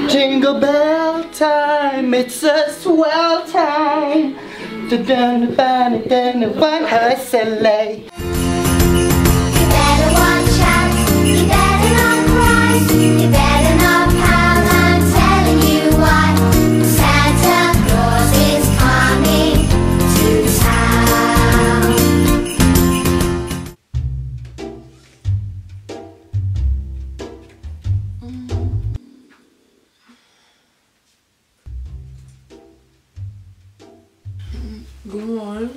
Jingle bell time, it's a swell time. Da-da-da-da-da-da, one horse sleigh. You better watch out, you better not cry, you better not pout, I'm telling you why. Santa Claus is coming to town. God morgen.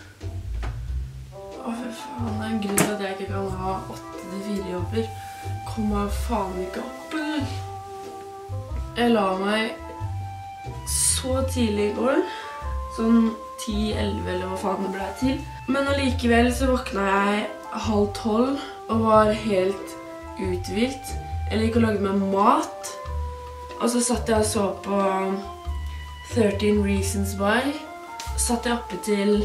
Å, for faen, det er en grunn til at jeg ikke kan ha 8-4 jobber. Kom meg faen ikke opp, eller? Jeg la meg så tidlig i går, sånn 10-11 eller hva faen det ble til. Men allikevel så våkna jeg 11:30 og var helt uthvilt. Jeg liker å lage meg mat. Og så satt jeg og så på 13 Reasons Why. Satt jeg oppe til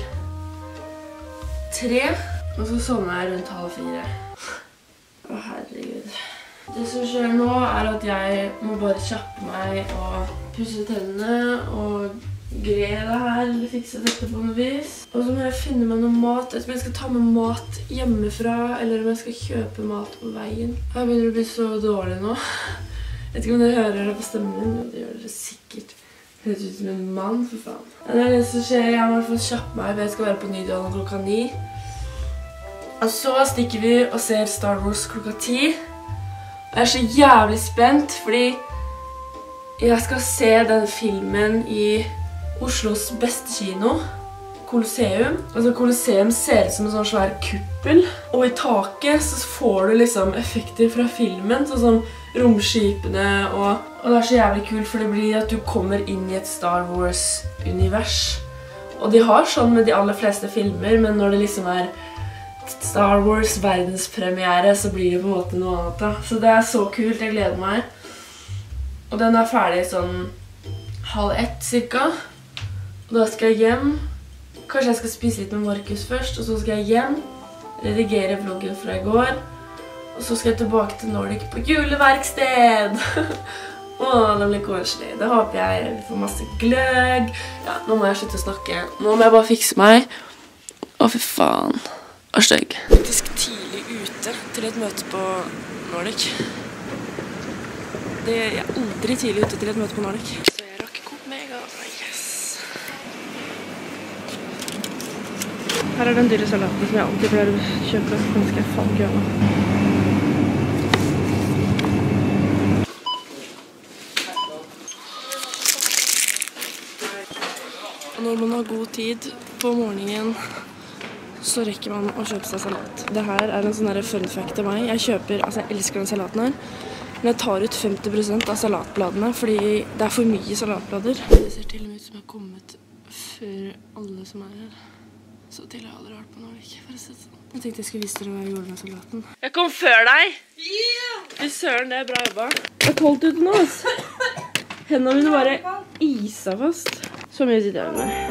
3, og så sovna jeg rundt 3:30. Å, herregud. Det som skjer nå er at jeg må bare kjappe meg og pusse tennene og gre det her, eller fikse dette på noe vis. Og så må jeg finne meg noe mat. Jeg vet ikke om jeg skal ta med mat hjemmefra, eller om jeg skal kjøpe mat på veien. Jeg begynner å bli så dårlig nå. Jeg vet ikke om dere hører det på stemmen min, og det gjør dere sikkert. Høres ut som en mann, for faen. Det er det som skjer. Jeg må i hvert fall kjappe meg, for jeg skal være på Nydalen klokka 9. Og så stikker vi og ser Star Wars klokka 10. Og jeg er så jævlig spent, fordi jeg skal se den filmen i Oslos beste kino, Colosseum. Altså, Colosseum ser ut som en sånn svær kuppel. Og i taket så får du liksom effekter fra filmen, sånn som romskipene, og det er så jævlig kult, for det blir at du kommer inn i et Star Wars-univers. Og de har sånn med de aller fleste filmer, men når det liksom er Star Wars verdenspremiere, så blir det på en måte noe annet da. Så det er så kult, jeg gleder meg. Og den er ferdig sånn 12:30 cirka. Og da skal jeg hjem. Kanskje jeg skal spise litt med Markus først, og så skal jeg hjem, redigere vloggen fra i går. Og så skal jeg tilbake til Nordic på juleverksted. Åh, det blir koselig. Da håper jeg får masse gløgg. Ja, nå må jeg slutte å snakke. Nå må jeg bare fikse meg. Å, for faen. Og stygg. Faktisk tidlig ute til et møte på Nordic. Jeg er aldri tidlig ute til et møte på Nordic. Så jeg rakk Coop Mega. Yes. Her er den dyre salaten som jeg alltid pleier å kjøpe. Den skal jeg faen ikke gjøre nå. Når man har god tid på morgenen, så rekker man å kjøpe seg salat. Dette er en sånn fun fact til meg. Jeg elsker den salaten her, men jeg tar ut 50% av salatbladene, fordi det er for mye salatblader. Det ser til og med ut som jeg har kommet før alle som er her. Så til jeg har aldri vært på Nordic, for å si det sånn. Jeg tenkte jeg skulle vise dere hva jeg gjorde med salaten. Jeg kom før deg! Fy søren, det er bra jobba. Det er kaldt ute nå, ass. Hendene mine bare isa fast. Så mye sitter jeg med.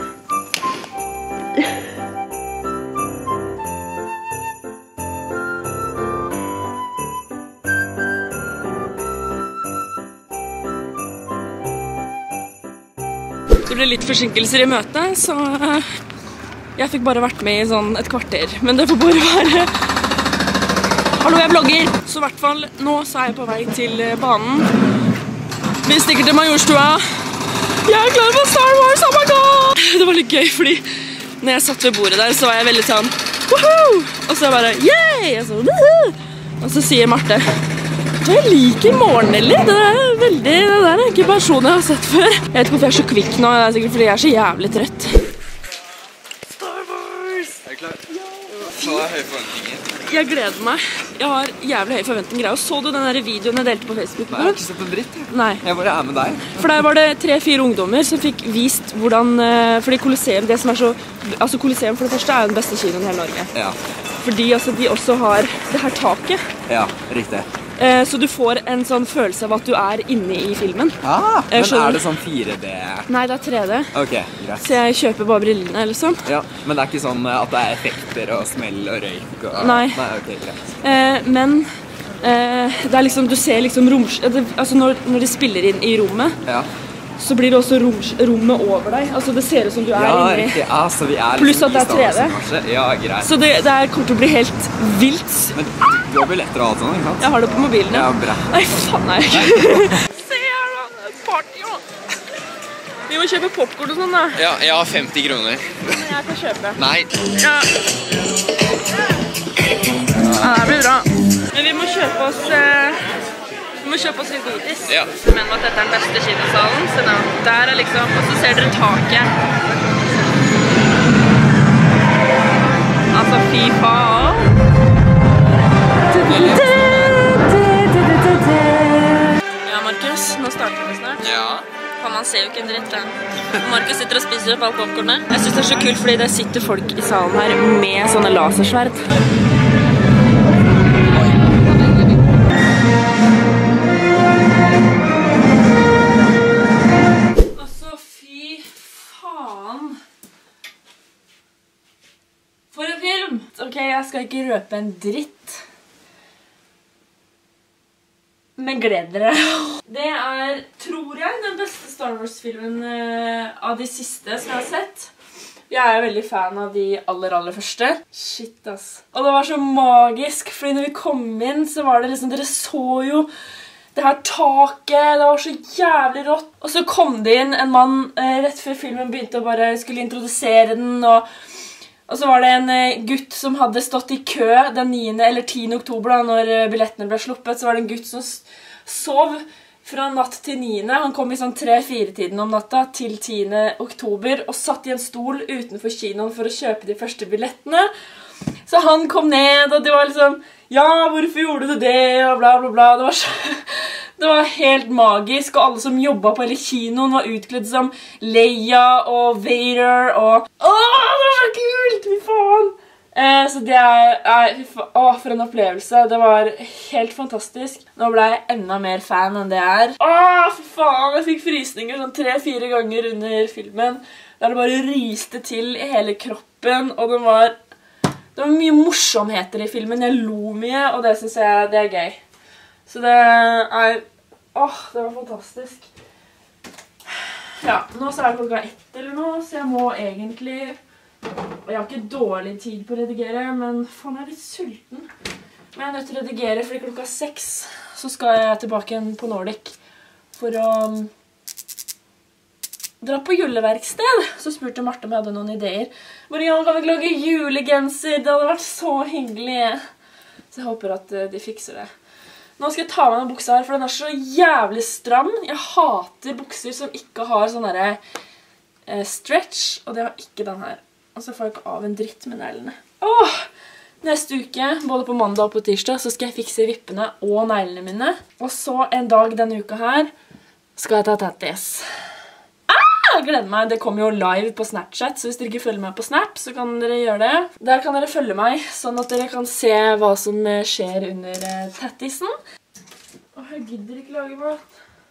Det ble litt forsinkelser i møtet, så jeg fikk bare vært med i sånn et kvarter. Men det får bare være... Hallo, jeg vlogger! Så i hvert fall, nå så er jeg på vei til banen. Vi stikker til Majorstua. Jeg er klar for Star Wars, oh my god! Det var litt gøy, fordi når jeg satt ved bordet der, så var jeg veldig sånn woohoo! Og så bare yay! Og så sier Marte, jeg liker morgenellig. Det der er ikke personen jeg har sett før. Jeg vet ikke hvorfor jeg er så kvikk nå, det er sikkert fordi jeg er så jævlig trøtt. Star Wars! Er du klar? Så har jeg høye forventninger. Jeg gleder meg. Jeg har jævlig høye forventninger. Og så du den der videoen jeg delte på Facebook? Nei, jeg har ikke sett en dritt. Nei. Jeg bare er med deg. For der var det 3-4 ungdommer som fikk vist hvordan... Fordi Colosseum, det som er så... Altså Colosseum for det første er jo den beste kinoen i hele Norge. Ja. Fordi altså, de også har det her taket. Ja, riktig. Så du får en sånn følelse av at du er inne i filmen. Ah, men er det sånn 4D? Nei, det er 3D. Ok, greit. Så jeg kjøper bare brillene, liksom. Ja, men det er ikke sånn at det er effekter og smell og røyk og... Nei. Nei, ok, greit. Men Det er liksom, du ser liksom altså når de spiller inn i rommet, så blir det også rommet over deg. Altså det ser ut som du er ja, inni. Riktig. Altså, vi er Pluss liksom at det er 3D. Ja, greit. Så det kommer til å bli helt vilt. Men du har billetter og alt sånt, ikke sant? Jeg har det på mobilen. Ja, bra. Nei, faen nei. Se her da, party jo. Vi må kjøpe popcorn og sånn da. Ja, jeg har 50 kroner. Men jeg kan kjøpe. Nei. Ja. Ja, det blir bra. Men vi må kjøpe oss litt godis. Ja. Jeg mener at dette er den beste kinosalen, så da, der er liksom, og så ser dere taket. Altså, fy faen. Ja, Markus, nå starter vi snart. Ja. Faen, man ser jo ikke en dritt, da. Markus sitter og spiser opp all popcornet. Jeg synes det er så kult, fordi det sitter folk i salen her med sånne lasersverd. For en film! Ok, jeg skal ikke røpe en dritt. Men gled dere. Det er, tror jeg, den beste Star Wars-filmen av de siste som jeg har sett. Jeg er veldig fan av de aller første. Shit, ass. Og det var så magisk, fordi når vi kom inn, så var det liksom, dere så jo det her taket, det var så jævlig rått. Og så kom det inn en mann rett før filmen begynte og bare skulle introdusere den, og så var det en gutt som hadde stått i kø den 9. eller 10. oktober da, når billettene ble sluppet. Så var det en gutt som sov fra natt til 9. Han kom i sånn 3-4-tiden om natta til 10. oktober og satt i en stol utenfor kinoen for å kjøpe de første billettene. Så han kom ned, og det var liksom, ja, hvorfor gjorde du det, og bla bla bla. Det var helt magisk, og alle som jobbet på hele kinoen var utkledd som Leia og Vader, og det var så kult, fy faen! Så det for en opplevelse, det var helt fantastisk. Nå ble jeg enda mer fan enn det er. Fy faen, jeg fikk frysninger sånn 3-4 ganger under filmen, der det bare ryste til i hele kroppen, og det var mye morsomheter i filmen. Jeg lo mye, og det synes jeg det er gøy. Så det var fantastisk. Ja, nå så er det klokka 1 eller noe, så jeg må egentlig, og jeg har ikke dårlig tid på å redigere, men faen, jeg er litt sulten. Men jeg er nødt til å redigere, fordi klokka 6 så skal jeg tilbake igjen på Nordic for å dra på juleverksted. Så spurte Marte om jeg hadde noen ideer. Marianne, kan vi ikke lage julegenser? Det hadde vært så hyggelig. Så jeg håper at de fikser det. Nå skal jeg ta med denne buksa her, for den er så jævlig stram. Jeg hater bukser som ikke har sånn der stretch, og det har ikke den her. Og så får jeg ikke av en dritt med neglene. Neste uke, både på mandag og på tirsdag, så skal jeg fikse vippene og neglene mine. Og så en dag denne uka her skal jeg ta tattis. Jeg gleder meg. Det kommer jo live på Snapchat, så hvis dere ikke følger meg på Snap, så kan dere gjøre det. Der kan dere følge meg, sånn at dere kan se hva som skjer under tattisen. Jeg gidder ikke lage mat.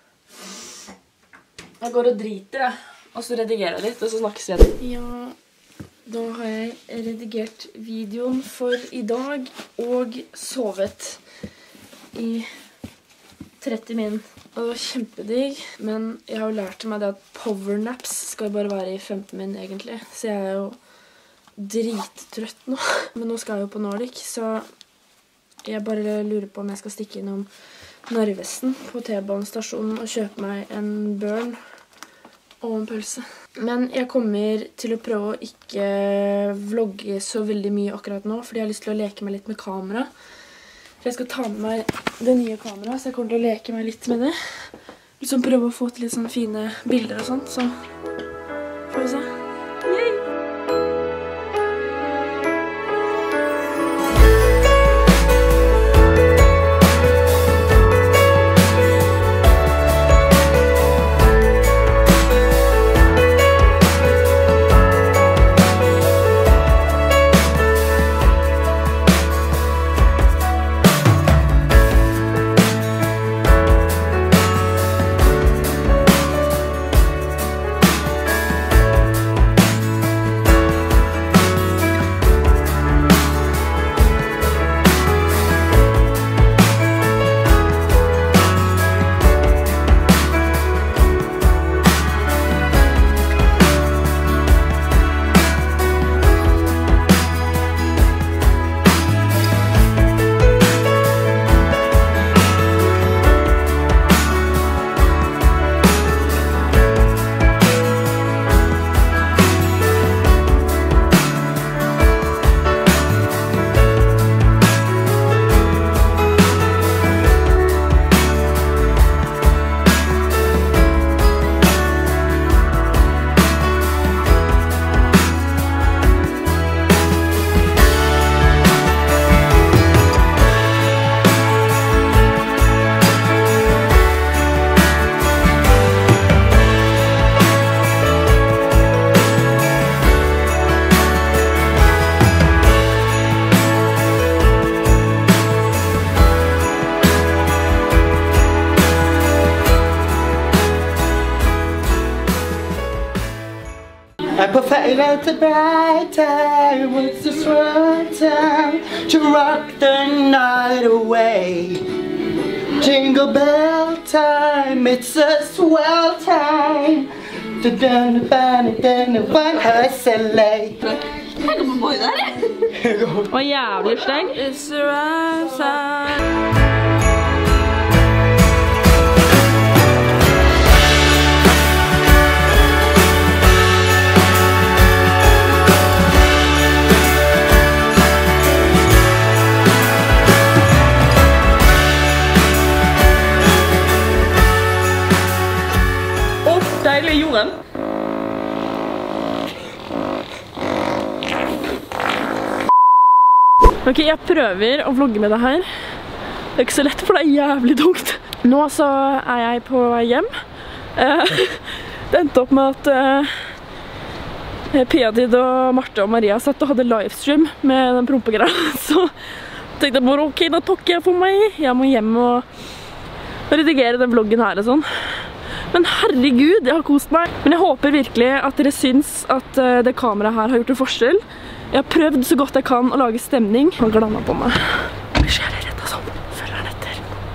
Jeg går og driter, jeg. Og så redigerer jeg litt, og så snakkes vi igjen. Ja, da har jeg redigert videoen for i dag, og sovet i 30 min. Og det var kjempedigg, men jeg har jo lært meg det at powernaps skal bare være i 15 min egentlig. Så jeg er jo drittrøtt nå. Men nå skal jeg jo på Nordic, så jeg bare lurer på om jeg skal stikke innom Narvesen på T-banestasjonen og kjøpe meg en burn og en pølse. Men jeg kommer til å prøve å ikke vlogge så veldig mye akkurat nå, fordi jeg har lyst til å leke meg litt med kamera. For jeg skal ta med meg det nye kameraet, så jeg kommer til å leke meg litt med det. Liksom prøve å få til litt sånne fine bilder og sånt, så får vi se. Yay! på feil til bright time, it's a swell time to rock the night away. Jingle bell time, it's a swell time to dun one hustle. Og jævlig steng. It's the right time. Deilig jorden. Ok, jeg prøver å vlogge med det her. Det er ikke så lett, for det er jævlig tungt. Nå så er jeg på vei hjem. Det endte opp med at Pia-Tid og Marte og Maria satt og hadde livestream med den prompegreia. Så tenkte jeg bare, ok, da takker jeg for meg. Jeg må hjem og redigere den vloggen her og sånn. Men herregud, jeg har kost meg. Men jeg håper virkelig at dere syns at det kameraet her har gjort en forskjell. Jeg har prøvd så godt jeg kan å lage stemning. Han glandet på meg. Ellers er jeg redd sånn. Følger han etter.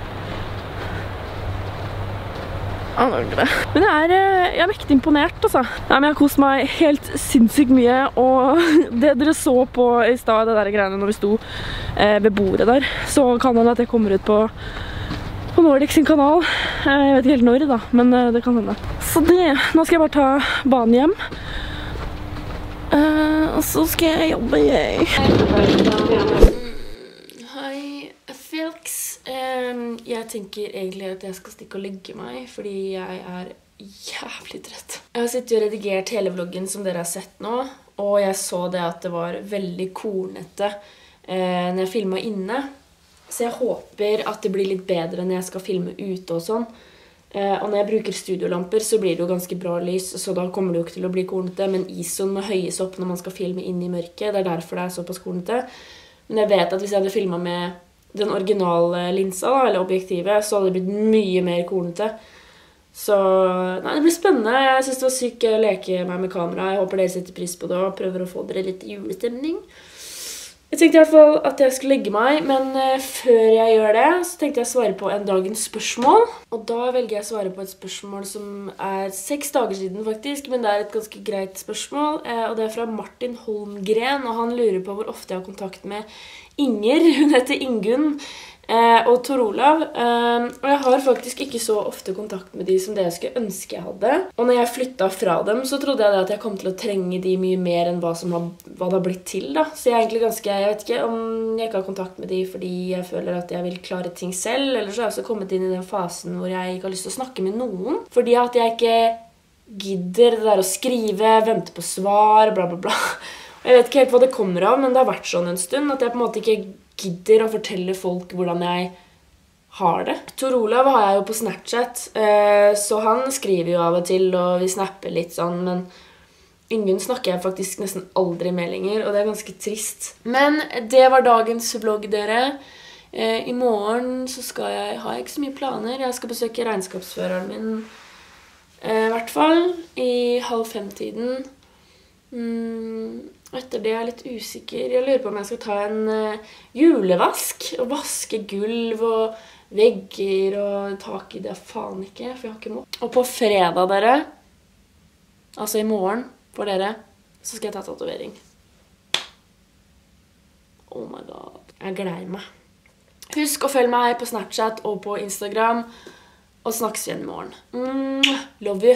Han lager det. Men jeg er mektig imponert, altså. Nei, men jeg har kost meg helt sinnssykt mye. Og det dere så på i sted, det der greiene når vi sto ved bordet der, så kan han at jeg kommer ut på Nordic sin kanal. Jeg vet ikke helt når da, men det kan hende. Så det, nå skal jeg bare ta banen hjem. Og så skal jeg jobbe, jeg. Hei, Felix. Jeg tenker egentlig at jeg skal stikke og legge meg, fordi jeg er jævlig trett. Jeg har sittet og redigert hele vloggen som dere har sett nå, og jeg så det at det var veldig kornete når jeg filmet inne. Så jeg håper at det blir litt bedre når jeg skal filme ute og sånn. Og når jeg bruker studiolamper så blir det jo ganske bra lys, så da kommer det jo ikke til å bli kornete, men ISOen må høyes opp når man skal filme inn i mørket. Det er derfor det er såpass kornete. Men jeg vet at hvis jeg hadde filmet med den originale linsa, eller objektivet, så hadde det blitt mye mer kornete. Så nei, det blir spennende. Jeg synes det var sykt å leke meg med kamera. Jeg håper dere setter pris på det og prøver å få dere litt julestemning. Jeg tenkte i hvert fall at jeg skulle legge meg, men før jeg gjør det, så tenkte jeg å svare på en dagens spørsmål. Og da velger jeg å svare på et spørsmål som er 6 dager siden faktisk, men det er et ganske greit spørsmål. Og det er fra Martin Holmgren, og han lurer på hvor ofte jeg har kontakt med Inger. Hun heter Ingunn. Og Tor Olav. Og jeg har faktisk ikke så ofte kontakt med de som det jeg skulle ønske jeg hadde. Og når jeg flyttet fra dem, så trodde jeg at jeg kom til å trenge de mye mer enn hva det har blitt til da. Så jeg er egentlig jeg vet ikke om jeg ikke har kontakt med de fordi jeg føler at jeg vil klare ting selv, eller så har jeg også kommet inn i den fasen hvor jeg ikke har lyst til å snakke med noen. Fordi at jeg ikke gidder det der å skrive, vente på svar, bla bla bla. Og jeg vet ikke helt hva det kommer av, men det har vært sånn en stund at jeg på en måte ikke gidder å fortelle folk hvordan jeg har det. Tor Olav har jeg jo på Snapchat, så han skriver jo av og til, og vi snapper litt sånn, men Ingunn snakker jeg faktisk nesten aldri med lenger, og det er ganske trist. Men det var dagens vlogg, dere. I morgen så har jeg ikke så mye planer. Jeg skal besøke regnskapsføreren min, i hvert fall, i 4:30. Etter det er jeg litt usikker. Jeg lurer på om jeg skal ta en julevask og vaske gulv og vegger og tak i det faen ikke, for jeg har ikke mått. Og på fredag, dere, altså i morgen for dere, så skal jeg ta tatovering. Oh my god. Jeg gleder meg. Husk å følge meg på Snapchat og på Instagram, og snakkes igjen i morgen. Love you.